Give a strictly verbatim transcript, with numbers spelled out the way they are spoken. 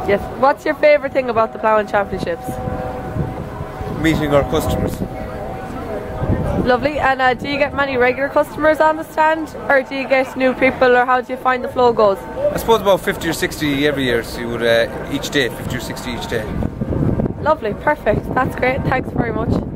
Yes. What's your favourite thing about the Ploughing Championships? Meeting our customers. Lovely. And uh, do you get many regular customers on the stand, or do you get new people, or how do you find the flow goes? I suppose about fifty or sixty every year, so you would uh, each day, fifty or sixty each day. Lovely, perfect. That's great. Thanks very much.